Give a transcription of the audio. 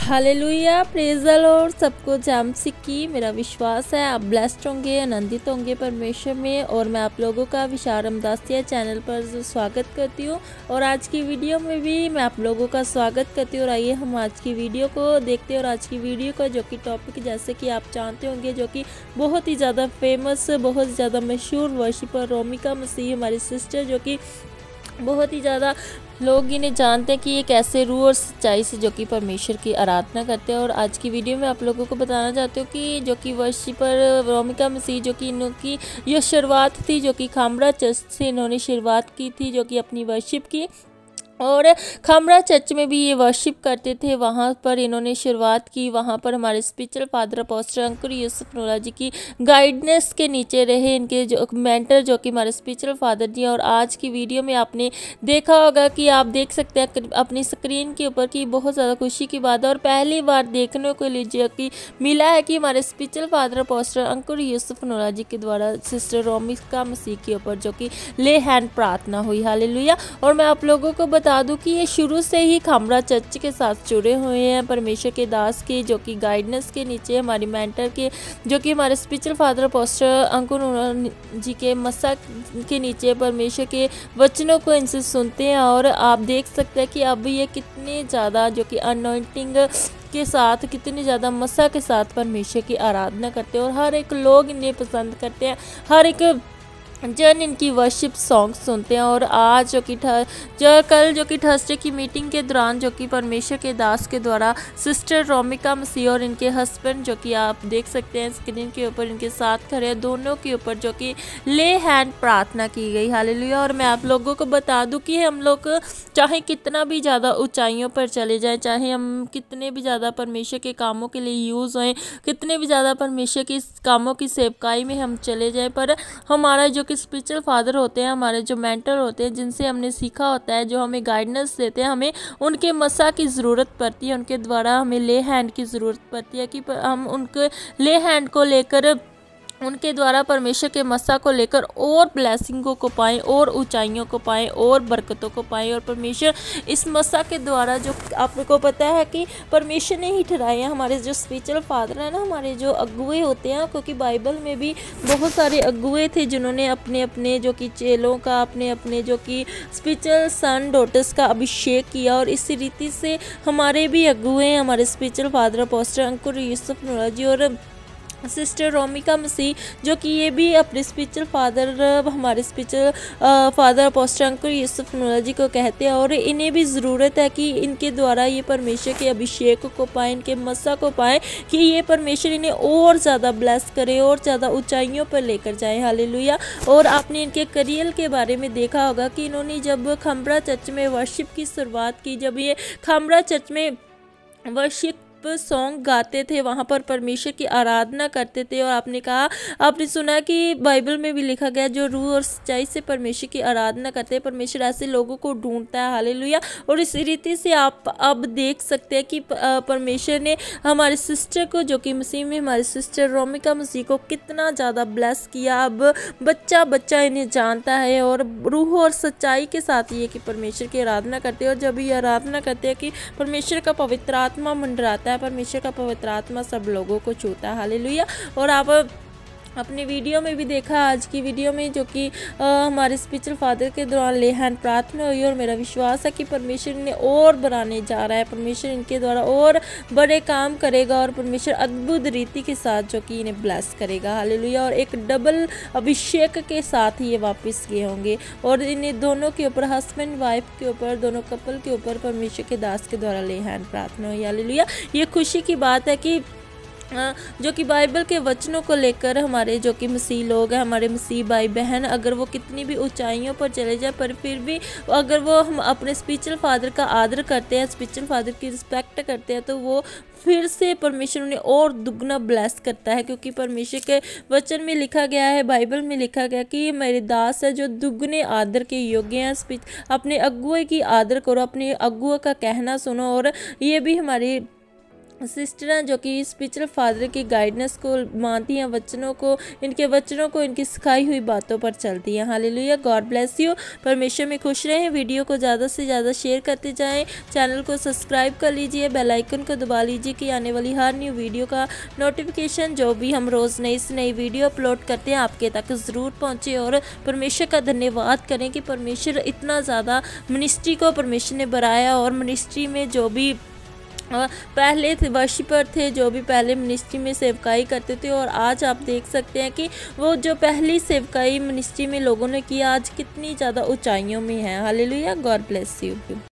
Hallelujah, praise the Lord. सबको जामसी की मेरा विश्वास है आप ब्लेस्ड होंगे, आनंदित होंगे परमेश्वर में। और मैं आप लोगों का विशाल अमदासिया चैनल पर स्वागत करती हूँ और आज की वीडियो में भी मैं आप लोगों का स्वागत करती हूँ। और आइए हम आज की वीडियो को देखते हैं। और आज की वीडियो का जो कि टॉपिक जैसे कि आप जानते होंगे, जो कि बहुत ही ज़्यादा फेमस, बहुत ज़्यादा मशहूर वर्शिपर रोमिका मसीह हमारी सिस्टर, जो कि बहुत ही ज़्यादा लोग इन्हें जानते हैं कि ये कैसे रूह और सच्चाई से जो कि परमेश्वर की आराधना करते हैं। और आज की वीडियो में आप लोगों को बताना चाहती हूँ कि जो कि वर्शिपर रोमिका मसीह, जो कि इनकी ये शुरुआत थी, जो कि खामरा चर्च से इन्होंने शुरुआत की थी, जो कि अपनी वर्शिप की। और खामरा चर्च में भी ये वर्शिप करते थे, वहाँ पर इन्होंने शुरुआत की। वहाँ पर हमारे spiritual father apostle Ankur Yusuf Nura ji की गाइडेंस के नीचे रहे इनके जो मेंटर, जो कि हमारे स्पिरिचुअल फादर जी। और आज की वीडियो में आपने देखा होगा कि आप देख सकते हैं अपनी स्क्रीन के ऊपर कि बहुत ज़्यादा खुशी की बात है और पहली बार देखने को लिए जो कि मिला है कि हमारे spiritual father apostle Ankur Yusuf Nura ji के द्वारा सिस्टर रोमिका मसीह के ऊपर जो कि ले हैंड प्रार्थना हुई। हालेलुया। और मैं आप लोगों को बता दूं कि ये शुरू से ही खामरा चर्च के साथ जुड़े हुए हैं, परमेश्वर के दास के जो कि गाइडेंस के नीचे, हमारी मेंटर के जो कि हमारे spiritual father apostle Ankur ji के मसा के नीचे परमेश्वर के वचनों को इनसे सुनते हैं। और आप देख सकते हैं कि अब ये कितने ज़्यादा जो कि अनॉइंटिंग के साथ, कितनी ज़्यादा मसा के साथ परमेश्वर की आराधना करते हैं और हर एक लोग इन्हें पसंद करते हैं, हर एक जन इनकी वर्शिप सॉन्ग सुनते हैं। और आज जो कि कल जो कि थर्सडे की मीटिंग के दौरान जो कि परमेश्वर के दास के द्वारा सिस्टर रोमिका मसीह और इनके हस्बैंड, जो कि आप देख सकते हैं स्क्रीन के ऊपर इनके साथ खड़े हैं, दोनों के ऊपर जो कि ले हैंड प्रार्थना की गई। हालेलुया। और मैं आप लोगों को बता दूं कि हम लोग चाहे कितना भी ज़्यादा ऊंचाइयों पर चले जाएं, चाहे हम कितने भी ज़्यादा परमेश्वर के कामों के लिए यूज़ हों, कितने भी ज़्यादा परमेश्वर के कामों की सेवकाई में हम चले जाएं, पर हमारा जो कि स्पिरिचुअल फादर होते हैं, हमारे जो मेंटर होते हैं, जिनसे हमने सीखा होता है, जो हमें गाइडेंस देते हैं, हमें उनके मसा की ज़रूरत पड़ती है, उनके द्वारा हमें ले हैंड की ज़रूरत पड़ती है कि हम उनके ले हैंड को लेकर, उनके द्वारा परमेश्वर के मसा को लेकर और ब्लेसिंगों को पाएं, और ऊंचाइयों को पाएं, और बरकतों को पाएं। और परमेश्वर इस मसा के द्वारा, जो आपको पता है कि परमेश्वर ने ही ठहराए हैं, हमारे जो स्पिरिचुअल फादर हैं ना, हमारे जो अगुए होते हैं, क्योंकि बाइबल में भी बहुत सारे अगुए थे जिन्होंने अपने अपने जो कि चेलों का, अपने अपने जो कि स्पिरिचुअल सन डॉटर्स का अभिषेक किया। और इसी रीति से हमारे भी अगुए हैं, हमारे spiritual father apostle Ankur Yusuf Nura ji और सिस्टर रोमिका मसीह, जो कि ये भी अपने स्पिरिचुअल फादर, हमारे spiritual father apostle Ankur Yusuf Nura ji को कहते हैं। और इन्हें भी ज़रूरत है कि इनके द्वारा ये परमेश्वर के अभिषेक को पाएँ, इनके मसा को पाएँ, कि ये परमेश्वर इन्हें और ज़्यादा ब्लेस करे और ज़्यादा ऊंचाइयों पर लेकर जाए। हालेलुया। और आपने इनके करियर के बारे में देखा होगा कि इन्होंने जब खामरा चर्च में वर्शिप की शुरुआत की, जब ये खामरा चर्च में वर्शिप सॉन्ग गाते थे, वहाँ पर परमेश्वर की आराधना करते थे। और आपने सुना कि बाइबल में भी लिखा गया, जो रूह और सच्चाई से परमेश्वर की आराधना करते हैं, परमेश्वर ऐसे लोगों को ढूंढता है। हालेलुया। और इस रीति से आप अब देख सकते हैं कि परमेश्वर ने हमारे सिस्टर को, जो कि मसीह में हमारे सिस्टर रोमिका मसीह को कितना ज़्यादा ब्लेस किया। अब बच्चा बच्चा इन्हें जानता है और रूह और सच्चाई के साथ ये कि परमेश्वर की आराधना करते हैं। और जब ये आराधना करते हैं कि परमेश्वर का पवित्र आत्मा मंडराता है, परमेश्वर का पवित्र आत्मा सब लोगों को छूता है। हालेलुया। और आप अपने वीडियो में भी देखा, आज की वीडियो में, जो कि हमारे स्पिरिचुअल फादर के दौरान ले हैंड प्रार्थना हुई। और मेरा विश्वास है कि परमेश्वर इन्हें और बनाने जा रहा है, परमेश्वर इनके द्वारा और बड़े काम करेगा और परमेश्वर अद्भुत रीति के साथ जो कि इन्हें ब्लेस करेगा। हालेलुया। और एक डबल अभिषेक के साथ ही ये वापस गए होंगे और इन्हें दोनों के ऊपर, हस्बैंड वाइफ के ऊपर, दोनों कपल के ऊपर परमेश्वर के दास के द्वारा ले हैंड प्रार्थना हुई। हालेलुया। ये खुशी की बात है कि जो कि बाइबल के वचनों को लेकर हमारे जो कि मसीह लोग हैं, हमारे मसीह भाई बहन, अगर वो कितनी भी ऊंचाइयों पर चले जाए, पर फिर भी अगर वो हम अपने स्पिरिचुअल फादर का आदर करते हैं, स्पिरिचुअल फादर की रिस्पेक्ट करते हैं, तो वो फिर से परमेश्वर उन्हें और दुगना ब्लेस करता है। क्योंकि परमेश्वर के वचन में लिखा गया है, बाइबल में लिखा गया कि मेरे दास है जो दुगने आदर के योग्य हैं। अपने अगुए की आदर करो, अपने अगुए का कहना सुनो। और ये भी हमारी सिस्टर हैं जो कि स्पिरिचुअल फादर की गाइडेंस को मानती हैं, वचनों को, इनकी सिखाई हुई बातों पर चलती हैं। Hallelujah, God bless you. परमेश्वर में खुश रहें। वीडियो को ज़्यादा से ज़्यादा शेयर करते जाएं। चैनल को सब्सक्राइब कर लीजिए, बेल आइकन को दबा लीजिए कि आने वाली हर न्यू वीडियो का नोटिफिकेशन, जो भी हम रोज़ नई से नई वीडियो अपलोड करते हैं, आपके तक ज़रूर पहुँचे। और परमेश्वर का धन्यवाद करें कि परमेश्वर इतना ज़्यादा मिनिस्ट्री को परमेश्वर ने बढ़ाया, और मिनिस्ट्री में जो भी पहले थे वर्शिपर थे, जो भी पहले मिनिस्ट्री में सेवकाई करते थे, और आज आप देख सकते हैं कि वो जो पहली सेवकाई मिनिस्ट्री में लोगों ने किया आज कितनी ज़्यादा ऊंचाइयों में है। Hallelujah, God bless you.